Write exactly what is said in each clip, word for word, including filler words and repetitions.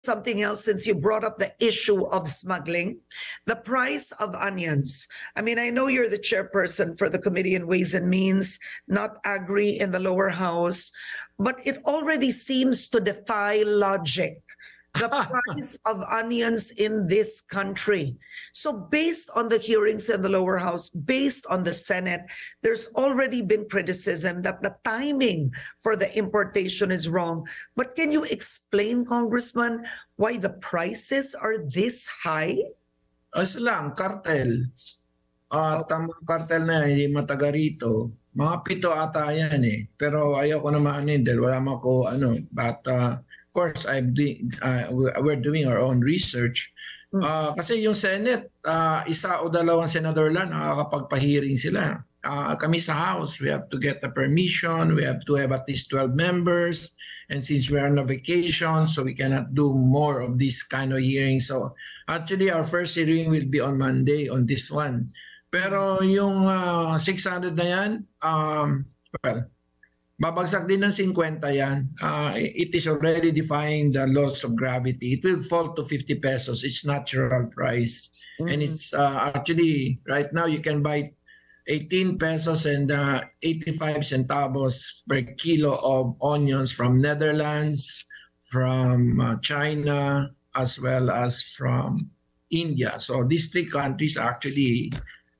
something else since you brought up the issue of smuggling. The price of onions. I mean, I know you're the chairperson for the Committee on Ways and Means, not Agri in the lower house, but it already seems to defy logic. The price of onions in this country. So based on the hearings in the lower house, based on the Senate, there's already been criticism that the timing for the importation is wrong. But can you explain, Congressman, why the prices are this high? As lang, cartel. Uh, tamang cartel na yan, hindi mataga rito. Mga pito ata yan eh. Pero ayoko na maanin dahil wala mo ko ano. But uh, of course, I'm doing, uh, we're doing our own research. Uh, kasi yung Senate, uh, isa o dalawang senador lang nakakapagpa-hearing sila. Uh, kami sa House, we have to get the permission, we have to have at least twelve members, and since we are on a vacation, so we cannot do more of this kind of hearing. So actually, our first hearing will be on Monday on this one. Pero yung uh, six hundred na yan, um, well, babagsak din ng fifty yan. Uh, it is already defying the laws of gravity. It will fall to fifty pesos. It's natural price. Mm-hmm. And it's uh, actually, right now, you can buy eighteen pesos and uh, eighty-five centavos per kilo of onions from Netherlands, from uh, China, as well as from India. So these three countries actually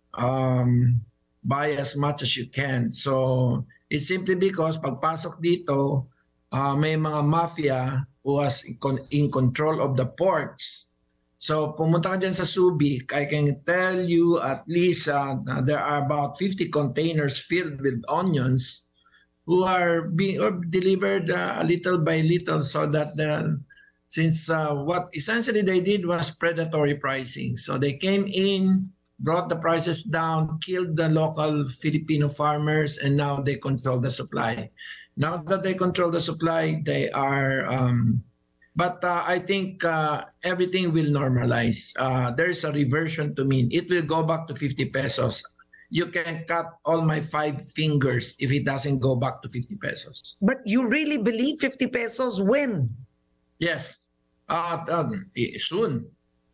um, buy as much as you can. So it's simply because pagpasok dito, uh, may mga mafia who was in control of the ports. So pumunta ka dyan sa Subic, I can tell you at least uh, there are about fifty containers filled with onions who are being or delivered uh, little by little, so that the, since uh, what essentially they did was predatory pricing. So they came in, brought the prices down, killed the local Filipino farmers, and now they control the supply. Now that they control the supply, they are, um, but uh, I think uh, everything will normalize. Uh, there is a reversion to mean. It will go back to fifty pesos. You can cut all my five fingers if it doesn't go back to fifty pesos. But you really believe fifty pesos when? Yes, uh, um, soon.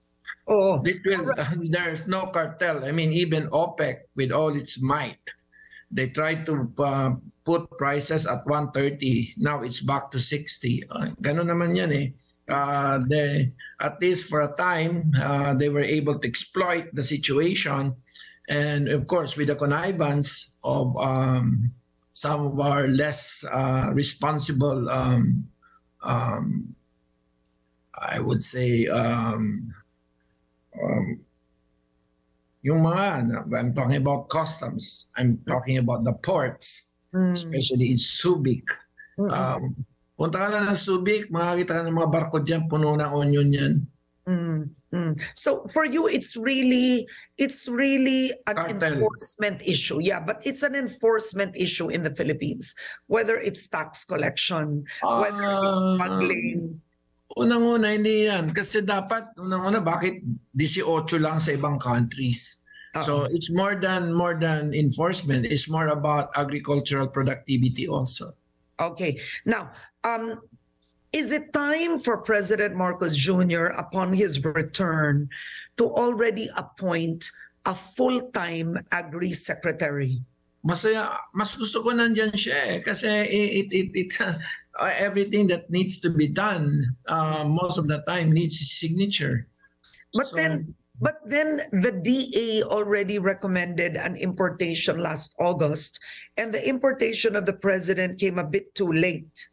Oh, It will, uh, there's no cartel. I mean, even OPEC, with all its might, they tried to uh, put prices at one thirty. Now it's back to sixty. Uh, ganun naman yan eh. Uh, they, at least for a time, uh, they were able to exploit the situation. And of course, with the connivance of um, some of our less uh, responsible, um, um, I would say, um, Um, yung mga, I'm talking about customs, I'm talking about the ports, mm. especially in Subic. Mm-hmm. Um, punta ka na ng Subic, makakita ka ng mga barko dyan, puno ng onion yan. Mm-hmm. So for you, it's really, it's really an Cartel. enforcement issue. Yeah, but it's an enforcement issue in the Philippines, whether it's tax collection, uh, whether it's smuggling. Unang-una, hindi yan. Kasi dapat, unang-una, bakit eighteen lang sa ibang countries? Uh-oh. So it's more than more than enforcement. It's more about agricultural productivity also. Okay. Now, um, is it time for President Marcos Junior, upon his return, to already appoint a full-time agri-secretary? Masaya, mas gusto ko nandyan siya eh. Kasi it, it, it, uh, everything that needs to be done, uh, most of the time needs his signature. But So, then, but then the D A already recommended an importation last August, and the importation of the president came a bit too late.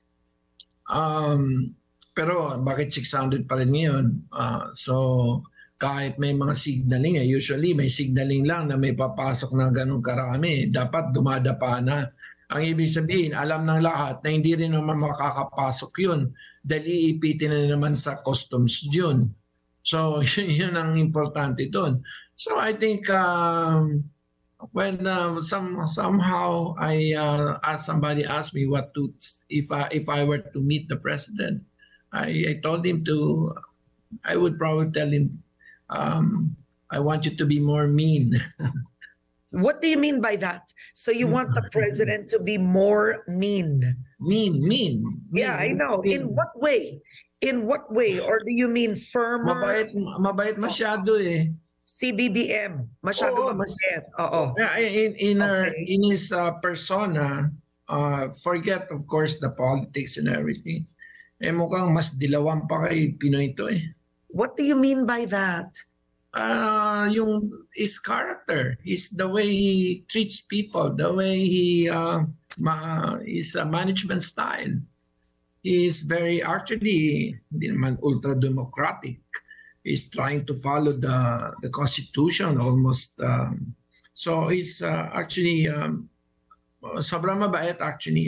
Um, pero bakit six hundred pa rin ngayon? Uh, so kahit may mga signaling, eh, usually may signaling lang na may papasok na ganun karami, dapat dumadapa na. Ang ibig sabihin, alam ng lahat na hindi rin naman makakapasok yun dahil iipitin na naman sa customs yun. So yun ang importante doon. So I think um, when uh, some somehow I uh, asked somebody asked me what to if I if I were to meet the president, I, I told him to I would probably tell him um, I want you to be more mean. What do you mean by that? So you want the president to be more mean? Mean, mean. mean Yeah, I know. mean. In what way? In what way? Or do you mean firmer? Mabait, mabait masyado eh. C B B M. Masyado Oo, mabait. Oo. Yeah, in in her, Okay. in his uh, persona, uh, forget of course the politics and everything. Eh mukhang mas dilawan pa kay Pinoy to eh. What do you mean by that? Uh, yung his character, is the way he treats people, the way he uh, ma, his uh, management style. He is very actually hindi naman ultra democratic. He's trying to follow the the constitution almost. Um, so he's uh, actually um, sobrang mabait actually.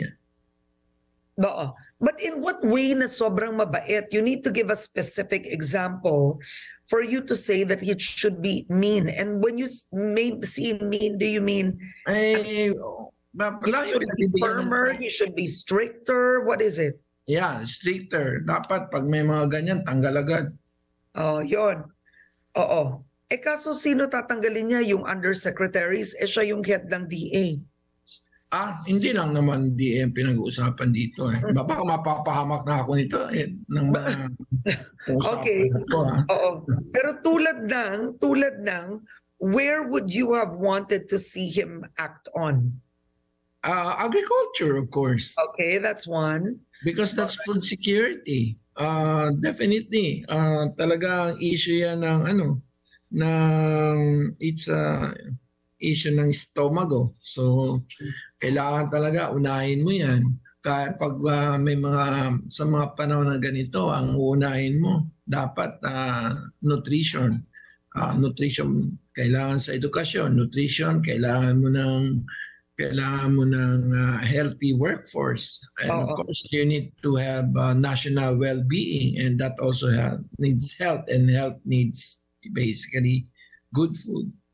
Oo. But in what way na sobrang mabait? You need to give a specific example for you to say that it should be mean. And when you s- may see mean, do you mean Eh, he malayo should be firmer, he should be stricter? What is it? Yeah, stricter. Dapat pag may mga ganyan, tanggal agad. Oh, yon. Oo. Eh kaso sino tatanggalin niya? Yung undersecretaries? Eh siya yung head ng D A. Ah, hindi lang naman D M pinag-uusapan dito eh. Baka mapapahamak na ako nito eh, ng mga Okay. usapan ko ah. Oo. Pero tulad ng, tulad ng, where would you have wanted to see him act on? Uh, agriculture, of course, Okay, that's one. because that's food security. Uh, definitely, uh, talagang issue yan ng ano, ng it's a issue ng stomago. So, kailangan talaga unahin mo yan. Kaya pag uh, may mga, sa mga panahon na ganito, ang uunahin mo, dapat uh, nutrition. Uh, nutrition, kailangan sa edukasyon. Nutrition, kailangan mo ng kailangan mo ng uh, healthy workforce. And of Oo. course, you need to have uh, national well-being, and that also have, needs health, and health needs basically good food.